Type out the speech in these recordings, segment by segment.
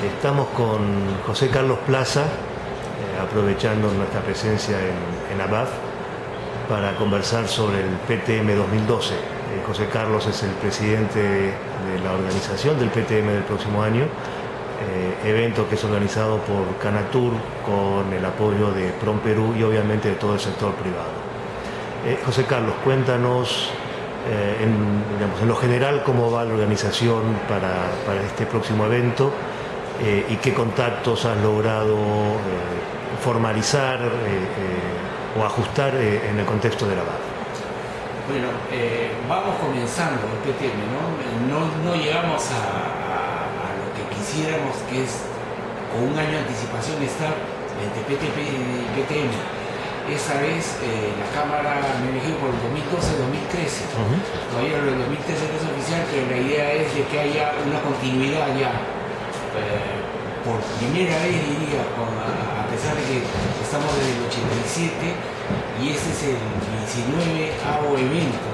Estamos con José Carlos Plaza, aprovechando nuestra presencia en ABAF para conversar sobre el PTM 2012. José Carlos es el presidente de la organización del PTM del próximo año, evento que es organizado por Canatur con el apoyo de PROMPERÚ y obviamente de todo el sector privado. José Carlos, cuéntanos en lo general cómo va la organización para este próximo evento y qué contactos has logrado formalizar o ajustar en el contexto de la BAF. Bueno, vamos comenzando el PTM, no llegamos a lo que quisiéramos, que es con un año de anticipación estar entre PTP y PTM. Esta vez la Cámara me eligió por el 2012-2013. Todavía lo del 2013 no es oficial, pero la idea es de que haya una continuidad ya. Por primera vez diría, a pesar de que estamos desde el 87 y este es el 19º evento,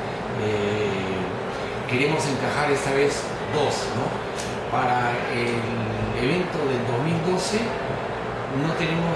queremos encajar esta vez dos, Para el evento del 2012 no tenemos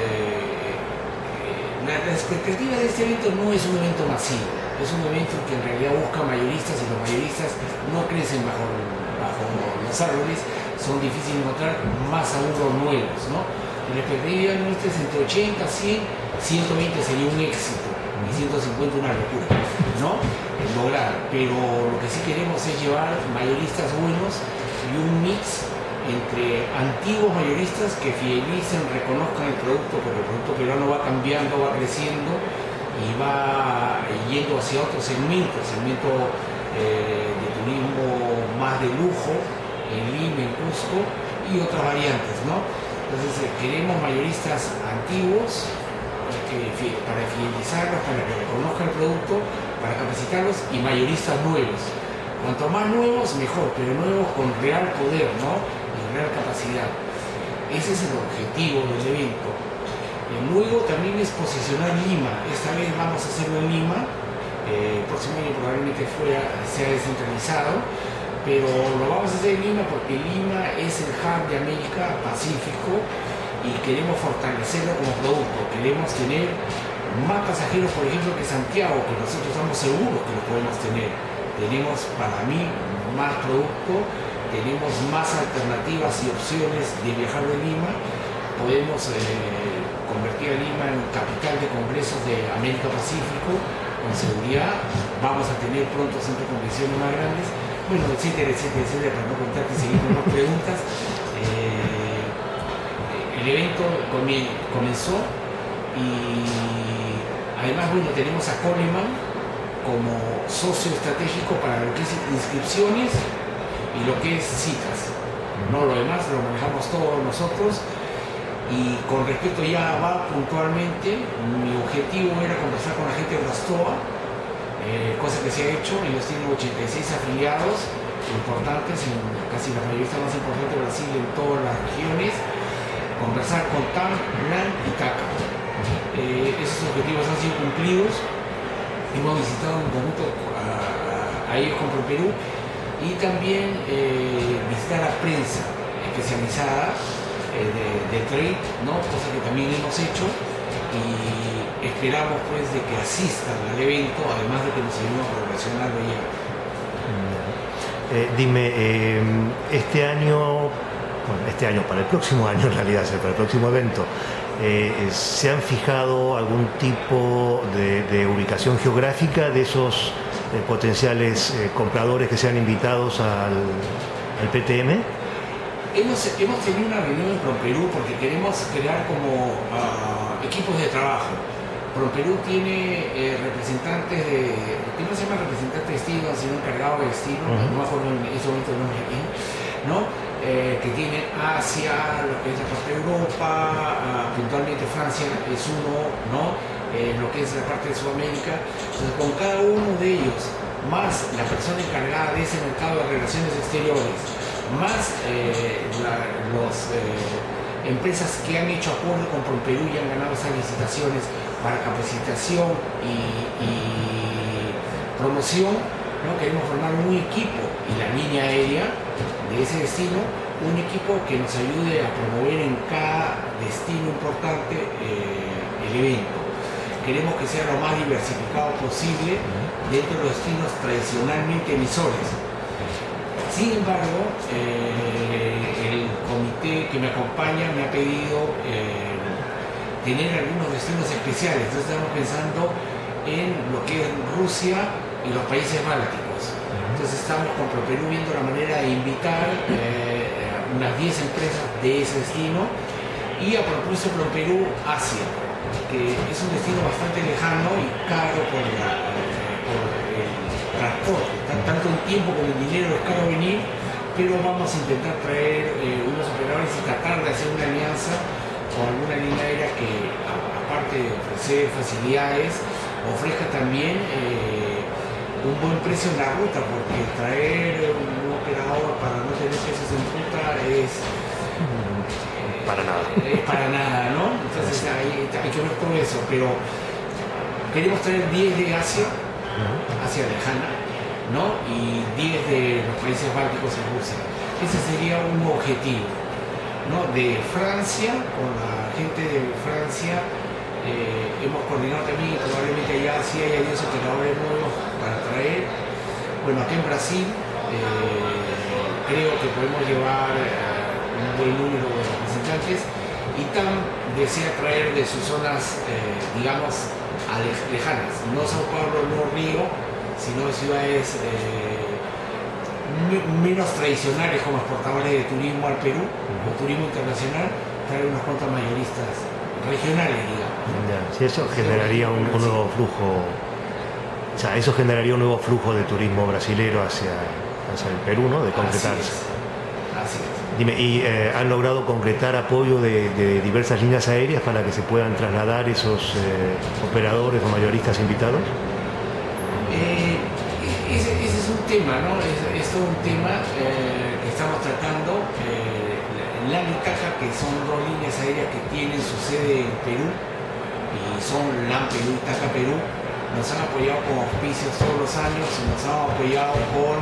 la expectativa de este evento. No es un evento masivo, es un evento que en realidad busca mayoristas, y los mayoristas no crecen bajo los árboles, son difíciles de encontrar, más aún los nuevos, La expectativa nuestra es entre 80, 100, 120 sería un éxito y 150 una locura, lograr, pero lo que sí queremos es llevar mayoristas buenos y un mix entre antiguos mayoristas que fidelicen, reconozcan el producto, porque el producto peruano va cambiando, va creciendo y va yendo hacia otro segmento de turismo más de lujo, en Lima, en Cusco y otras variantes, Entonces queremos mayoristas antiguos para fidelizarlos, para que reconozcan el producto, para capacitarlos, y mayoristas nuevos. Cuanto más nuevos, mejor, pero nuevos con real poder, y real capacidad. Ese es el objetivo del evento. Luego también es posicionar Lima. Esta vez vamos a hacerlo en Lima. El próximo año probablemente sea descentralizado, pero lo vamos a hacer en Lima porque Lima es el hub de América Pacífico y queremos fortalecerlo como producto. Queremos tener más pasajeros, por ejemplo, que Santiago, que nosotros estamos seguros que lo podemos tener. Tenemos, para mí, más producto, tenemos más alternativas y opciones de viajar de Lima. Podemos convertir a Lima en capital de congresos de América Pacífico con seguridad. Vamos a tener pronto centros de convenciones más grandes. Bueno, etcétera, para no contarte y seguir con más preguntas. El evento comenzó y además, tenemos a Coleman como socio estratégico para lo que es inscripciones y lo que es citas. Lo demás lo manejamos todos nosotros. Y con respecto ya va puntualmente, mi objetivo era conversar con la gente de Rastoa, cosa que se ha hecho. Ellos tienen 86 afiliados importantes, en casi la mayoría más importante de Brasil, en todas las regiones. Conversar con TAM, LAN y TACA. Esos objetivos han sido cumplidos. Hemos visitado en conjunto a ellos con PROMPERÚ y también visitar a prensa especializada de trade, cosa que también hemos hecho, y esperamos de que asistan al evento, además de que nos ayuden a promocionarlo ya. Dime, para el próximo año, en realidad, para el próximo evento, ¿se han fijado algún tipo de ubicación geográfica de esos potenciales compradores que sean invitados al PTM? Hemos tenido una reunión en PROMPERÚ porque queremos crear como equipos de trabajo. PROMPERÚ tiene representantes que no se llaman representantes de destino, sino encargados de destino, no me acuerdo en ese momento el nombre aquí, que tiene Asia, lo que es la parte de Europa, puntualmente Francia es uno, lo que es la parte de Sudamérica. Entonces, con cada uno de ellos, más la persona encargada de ese mercado de relaciones exteriores, más las empresas que han hecho acuerdo con PROMPERÚ y han ganado esas licitaciones para capacitación y promoción, queremos formar un equipo y la línea aérea de ese destino un equipo que nos ayude a promover en cada destino importante el evento. Queremos que sea lo más diversificado posible dentro de los destinos tradicionalmente emisores. Sin embargo, el comité que me acompaña me ha pedido tener algunos destinos especiales. Entonces estamos pensando en lo que es Rusia y los países bálticos. Entonces estamos con ProPerú viendo la manera de invitar unas 10 empresas de ese destino y a propósito ProPerú Asia, que es un destino bastante lejano y caro por el transporte. Tanto en tiempo como en dinero es caro venir, pero vamos a intentar traer unos operadores y tratar de hacer una alianza con alguna línea aérea que, aparte de ofrecer facilidades, ofrezca también un buen precio en la ruta, porque traer un operador para no tener precios en ruta es para nada. Para nada, ¿no? Entonces hay que ver todo eso, pero queremos traer 10 de Asia, Asia lejana, ¿no? Y 10 de los países bálticos en Rusia. Ese sería un objetivo, ¿no? De Francia, con la gente de Francia, hemos coordinado también, y probablemente allá sí haya 10 operadores nuevos para traer. Bueno, aquí en Brasil creo que podemos llevar un buen número de representantes. ITAM desea traer de sus zonas, digamos, lejanas, no Sao Paulo, no Río, sino de ciudades menos tradicionales como exportadores de turismo al Perú, o turismo internacional, traer unos cuantos mayoristas regionales, digamos. Ya, sí, eso generaría un nuevo flujo, o sea, eso generaría un nuevo flujo de turismo brasilero hacia el Perú, ¿no? De concretarse. Así es. Dime, ¿y han logrado concretar apoyo de diversas líneas aéreas para que se puedan trasladar esos operadores o mayoristas invitados? Ese es un tema, ¿no? Es todo un tema que estamos tratando. LAN-ITACA, que son dos líneas aéreas que tienen su sede en Perú, y son LAN Perú y ITACA Perú, nos han apoyado con auspicios todos los años, nos han apoyado con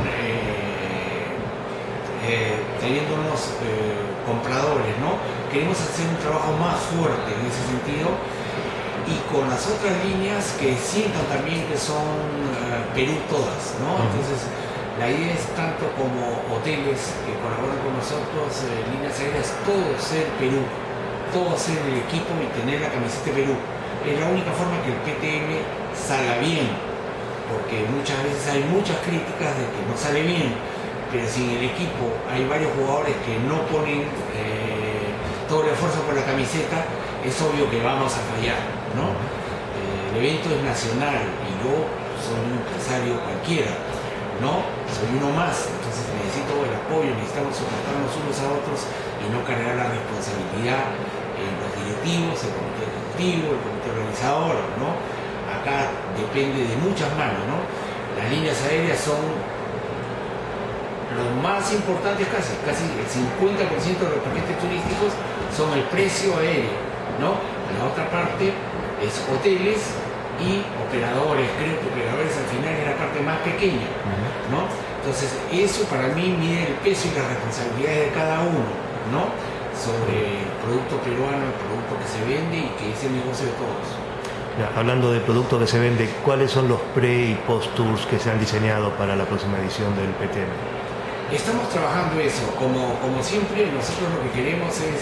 teniéndonos compradores, ¿no? Queremos hacer un trabajo más fuerte en ese sentido, y con las otras líneas que sientan también que son Perú todas, ¿no? Entonces la idea es tanto como hoteles que colaboran con nosotros, líneas aéreas, todo ser Perú, todo ser el equipo y tener la camiseta de Perú. Es la única forma que el PTM salga bien, porque muchas veces hay muchas críticas de que no sale bien, pero si en el equipo hay varios jugadores que no ponen todo el esfuerzo por la camiseta, es obvio que vamos a fallar, ¿no? El evento es nacional y yo soy un empresario cualquiera, ¿no? Soy uno más, entonces necesito el apoyo, necesitamos soportarnos unos a otros y no cargar la responsabilidad en los directivos, el comité ejecutivo, el comité organizador, ¿no? Acá depende de muchas manos, ¿no? Las líneas aéreas son los más importantes, casi el 50% de los paquetes turísticos son el precio aéreo, ¿no? La otra parte es hoteles y operadores. Creo que operadores al final es la parte más pequeña, ¿no? Entonces eso para mí mide el peso y las responsabilidades de cada uno, ¿no? Sobre el producto peruano, el producto que se vende y que es el negocio de todos. Ya, hablando del producto que se vende, ¿cuáles son los pre y post tours que se han diseñado para la próxima edición del PTM? Estamos trabajando eso, como siempre. Nosotros lo que queremos es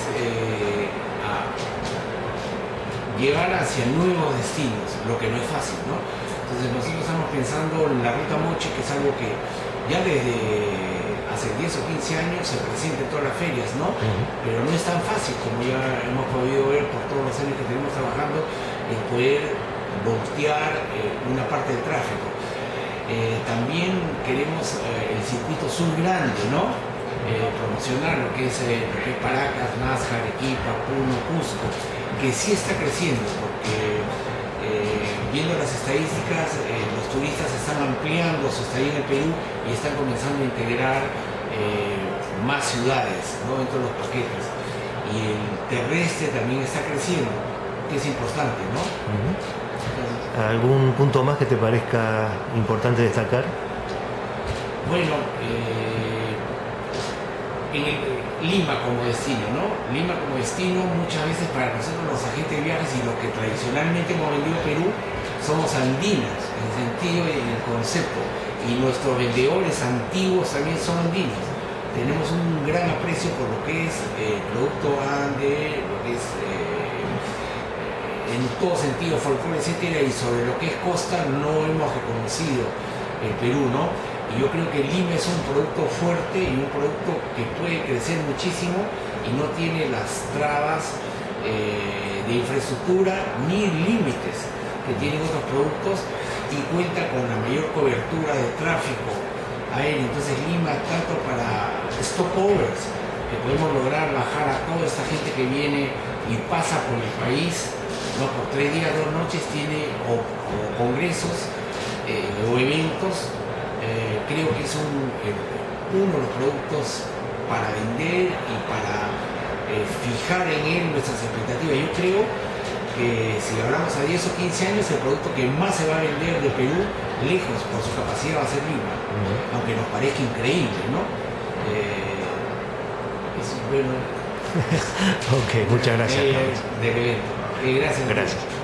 llevar hacia nuevos destinos, lo que no es fácil, ¿no? Entonces nosotros estamos pensando en la ruta Moche, que es algo que ya desde hace 10 o 15 años se presenta en todas las ferias, ¿no? Pero no es tan fácil, como ya hemos podido ver por todos los años que tenemos trabajando, el poder voltear una parte del tráfico. También queremos el circuito sur grande, ¿no? Promocionar lo que es Paracas, Nazca, Arequipa, Puno, Cusco, que sí está creciendo, porque viendo las estadísticas, los turistas están ampliando su estadía en el Perú y están comenzando a integrar más ciudades, ¿no? Dentro de los paquetes. Y el terrestre también está creciendo, que es importante, ¿no? ¿Algún punto más que te parezca importante destacar? Bueno, Lima como destino, ¿no? Lima como destino, muchas veces para nosotros los agentes de viajes y los que tradicionalmente hemos vendido Perú, somos andinos en el sentido y en el concepto, y nuestros vendedores antiguos también son andinos. Tenemos un gran aprecio por lo que es producto ande, lo que es en todo sentido folclore, etcétera, y sobre lo que es costa no hemos reconocido el Perú, ¿no? Y yo creo que Lima es un producto fuerte y un producto que puede crecer muchísimo y no tiene las trabas de infraestructura ni límites que tienen otros productos, y cuenta con la mayor cobertura de tráfico aéreo. Entonces Lima, tanto para stopovers, que podemos lograr bajar a toda esta gente que viene y pasa por el país, ¿no? Por 3 días, 2 noches, tiene o congresos o eventos. Creo que es uno de los productos para vender y para fijar en él nuestras expectativas. Yo creo que si hablamos a 10 o 15 años, el producto que más se va a vender de Perú, lejos por su capacidad, va a ser Lima, aunque nos parezca increíble, ¿no? Bueno. Ok, muchas gracias. Del evento. Gracias. Gracias.